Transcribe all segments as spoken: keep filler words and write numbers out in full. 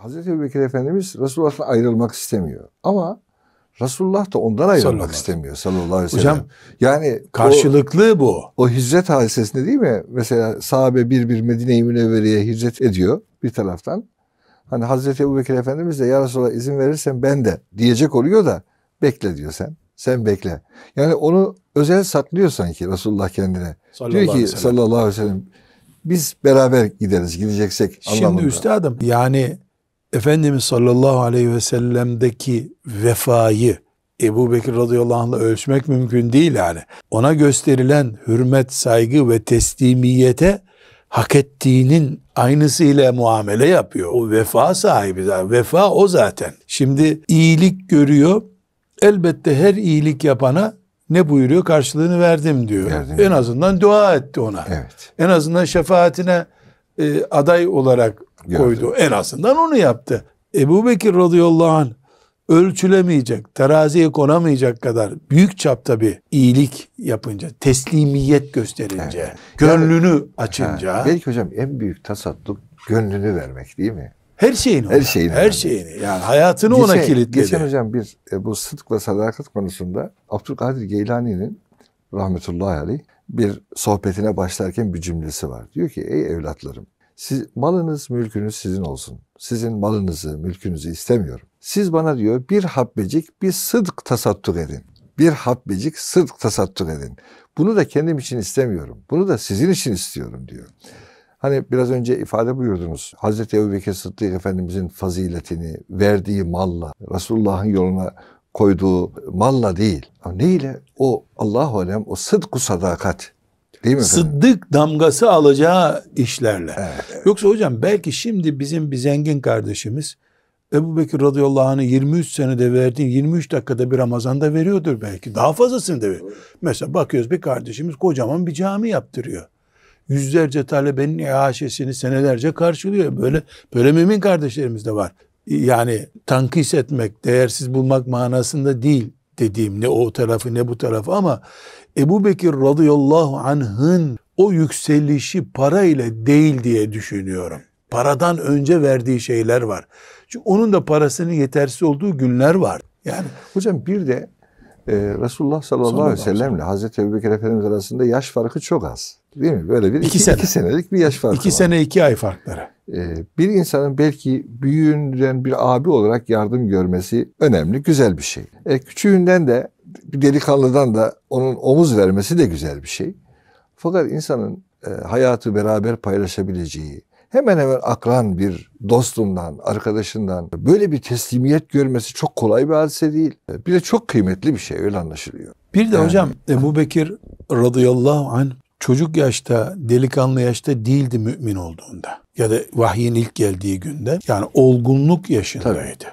Hazreti Ebubekir Efendimiz Resulullah'tan ayrılmak istemiyor. Ama Resulullah da ondan ayrılmak sallallahu istemiyor sallallahu aleyhi ve sellem. Hocam yani karşılıklı o, bu. O hicret hadisesinde değil mi? Mesela sahabe bir bir Medine-i Münevvere'ye hicret ediyor bir taraftan. Hani Hazreti Ebubekir Efendimiz de ya Resulallah izin verirsen ben de diyecek oluyor da bekle diyor sen. Sen bekle. Yani onu özel saklıyor sanki Resulullah kendine. Sallallahu diyor ki sallallahu aleyhi ve sellem biz beraber gideriz gideceksek Şimdi anlamında. üstadım yani Efendimiz sallallahu aleyhi ve sellem'deki vefayı Ebubekir radıyallahu anh'la ölçmek mümkün değil yani. Ona gösterilen hürmet, saygı ve teslimiyete hak ettiğinin aynısıyla muamele yapıyor. O vefa sahibi zaten. Vefa o zaten. Şimdi iyilik görüyor. Elbette her iyilik yapana ne buyuruyor? Karşılığını verdim diyor. Verdim. En azından dua etti ona. Evet. En azından şefaatine e, aday olarak Gördüm. koydu. En azından onu yaptı. Ebubekir radıyallahu anh ölçülemeyecek, teraziye konamayacak kadar büyük çapta bir iyilik yapınca, teslimiyet gösterince, evet. gönlünü yani, açınca. Ha, belki hocam en büyük tasadduk gönlünü vermek değil mi? Her şeyini. Her şeyini. Her şeyini. Yani hayatını geçen, ona kilitledi. Geçen hocam bir e, bu sıdk ve sadakat konusunda Abdülkadir Geylani'nin rahmetullahi aleyh bir sohbetine başlarken bir cümlesi var. Diyor ki ey evlatlarım siz, malınız mülkünüz sizin olsun. Sizin malınızı mülkünüzü istemiyorum. Siz bana diyor bir habbecik bir sıdk tasadduk edin. Bir habbecik sıdk tasadduk edin. Bunu da kendim için istemiyorum. Bunu da sizin için istiyorum diyor. Hani biraz önce ifade buyurdunuz. Hazreti Ebubekir Sıddık Efendimizin faziletini verdiği malla, Resulullah'ın yoluna koyduğu malla değil. Ama neyle? O Allahu alem o sıdk-ı sadakat. Değil mi efendim? Sıddık damgası alacağı işlerle. Evet, evet. Yoksa hocam belki şimdi bizim bir zengin kardeşimiz Ebubekir radıyallahu anh'ı yirmi üç senede verdiğin yirmi üç dakikada bir Ramazan'da veriyordur belki. Daha fazlasını da veriyor. Mesela bakıyoruz bir kardeşimiz kocaman bir cami yaptırıyor. Yüzlerce talebenin iaşesini senelerce karşılıyor. Böyle böyle mümin kardeşlerimiz de var. Yani tankis etmek, değersiz bulmak manasında değil dediğim ne o tarafı ne bu tarafı ama Ebubekir radıyallahu anh'ın o yükselişi para ile değil diye düşünüyorum. Paradan önce verdiği şeyler var. Çünkü onun da parasının yetersiz olduğu günler var. Yani hocam bir de e, Resulullah sallallahu aleyhi ve sellemle Hazreti Ebubekir Efendimiz arasında yaş farkı çok az. Değil mi? Böyle bir iki, iki, sene. iki senelik bir yaş farkı iki var. sene iki ay farkları. Ee, bir insanın belki büyüğünden bir abi olarak yardım görmesi önemli, güzel bir şey. E, küçüğünden de bir delikanlıdan da onun omuz vermesi de güzel bir şey. Fakat insanın e, hayatı beraber paylaşabileceği, hemen hemen akran bir dostundan, arkadaşından böyle bir teslimiyet görmesi çok kolay bir hadise değil. Bir de çok kıymetli bir şey, öyle anlaşılıyor. Bir de yani, hocam Ebubekir radıyallahu anh çocuk yaşta, delikanlı yaşta değildi mümin olduğunda. Ya da vahyin ilk geldiği günde. Yani olgunluk yaşındaydı. Tabii.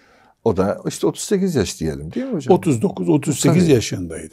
O da işte otuz sekiz yaş diyelim değil mi hocam? otuz dokuz otuz sekiz yaşındaydı.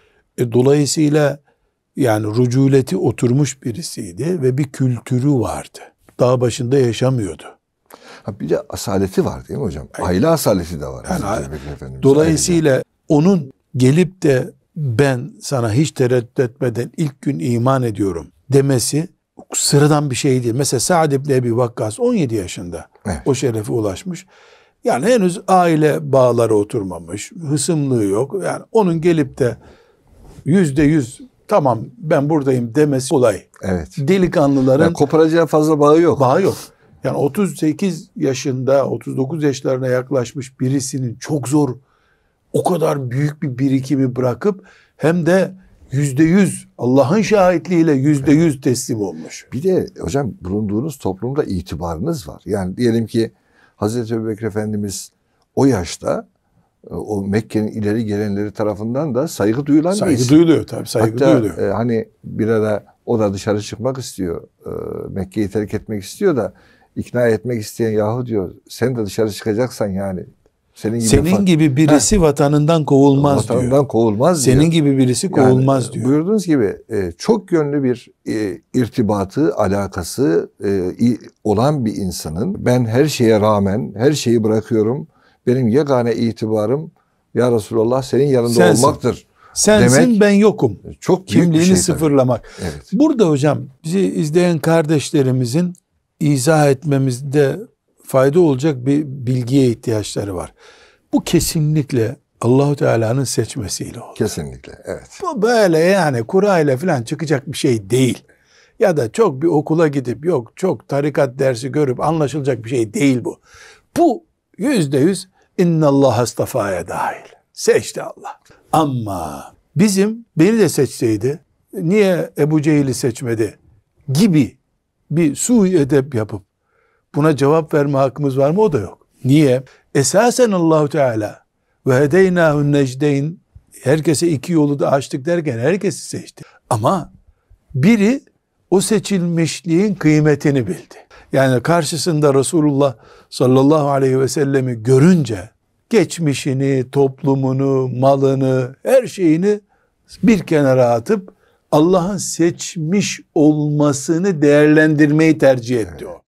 E, dolayısıyla yani rüculeti oturmuş birisiydi ve bir kültürü vardı. Dağ başında yaşamıyordu. Ha, bir de asaleti var değil mi hocam? Aile asaleti de var. Yani, dolayısıyla ayrıca onun gelip de ben sana hiç tereddüt etmeden ilk gün iman ediyorum demesi sıradan bir şey değil. Mesela Sa'd ibn Ebi Vakkas on yedi yaşında evet. o şerefe ulaşmış. Yani henüz aile bağları oturmamış, hısımlığı yok. Yani onun gelip de yüzde yüz tamam ben buradayım demesi kolay. Evet. Delikanlıların yani koparacağı fazla bağı yok. Bağı yok. Yani otuz sekiz yaşında, otuz dokuz yaşlarına yaklaşmış birisinin çok zor o kadar büyük bir birikimi bırakıp hem de yüzde yüz Allah'ın şahitliğiyle yüzde yüz teslim olmuş. Bir de hocam bulunduğunuz toplumda itibarınız var. Yani diyelim ki Hazreti Ebubekir Efendimiz o yaşta o Mekke'nin ileri gelenleri tarafından da saygı duyulan saygı birisi. Saygı duyuluyor tabii saygı Hatta, duyuluyor. E, hani bir ara o da dışarı çıkmak istiyor. E, Mekke'yi terk etmek istiyor da ikna etmek isteyen yahu diyor sen de dışarı çıkacaksan yani senin gibi, senin gibi birisi Heh. vatanından kovulmaz vatanından diyor. kovulmaz senin diyor. gibi birisi kovulmaz yani, diyor. Buyurduğunuz gibi e, çok yönlü bir e, irtibatı, alakası e, olan bir insanın ben her şeye rağmen her şeyi bırakıyorum. Benim yegane itibarım ya Resulallah senin yanında Sensin. olmaktır. Sensin demek, ben yokum. Çok kimliğini şey sıfırlamak. Evet. Burada hocam bizi izleyen kardeşlerimizin izah etmemizde fayda olacak bir bilgiye ihtiyaçları var. Bu kesinlikle Allahu Teala'nın seçmesiyle oldu. Kesinlikle, evet. Bu böyle yani kura ile falan çıkacak bir şey değil. Ya da çok bir okula gidip yok çok tarikat dersi görüp anlaşılacak bir şey değil bu. Bu yüzde yüz innallah astafaya dahil. Seçti Allah. Ama bizim beni de seçseydi niye Ebu Cehil'i seçmedi gibi bir sui edep yapıp buna cevap verme hakkımız var mı? O da yok. Niye? Esasen Allahu Teala ve hedeynâhun necdeyn, herkese iki yolu da açtık derken herkesi seçti. Ama biri o seçilmişliğin kıymetini bildi. Yani karşısında Resulullah sallallahu aleyhi ve sellemi görünce geçmişini, toplumunu, malını, her şeyini bir kenara atıp Allah'ın seçmiş olmasını değerlendirmeyi tercih etti o.